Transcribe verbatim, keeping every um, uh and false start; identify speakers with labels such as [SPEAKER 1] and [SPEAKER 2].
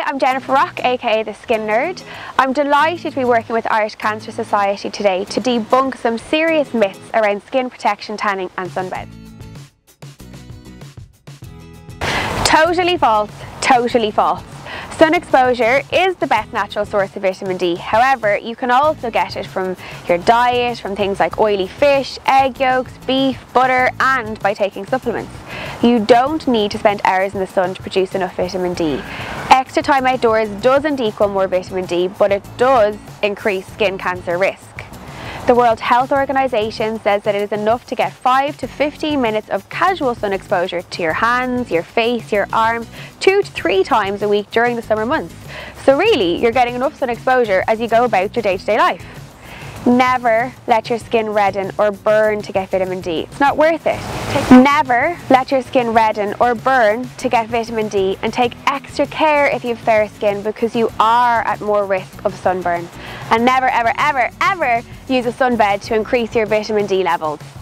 [SPEAKER 1] I'm Jennifer Rock, aka The Skin Nerd. I'm delighted to be working with Irish Cancer Society today to debunk some serious myths around skin protection, tanning and sunbathing. Totally false, totally false. Sun exposure is the best natural source of vitamin D. However, you can also get it from your diet, from things like oily fish, egg yolks, beef, butter, and by taking supplements. You don't need to spend hours in the sun to produce enough vitamin D. Extra time outdoors doesn't equal more vitamin D, but it does increase skin cancer risk. The World Health Organization says that it is enough to get five to fifteen minutes of casual sun exposure to your hands, your face, your arms, two to three times a week during the summer months. So really, you're getting enough sun exposure as you go about your day-to-day life. Never let your skin redden or burn to get vitamin D. It's not worth it. Never let your skin redden or burn to get vitamin D, and take extra care if you have fair skin because you are at more risk of sunburn. And never, ever, ever, ever use a sunbed to increase your vitamin D levels.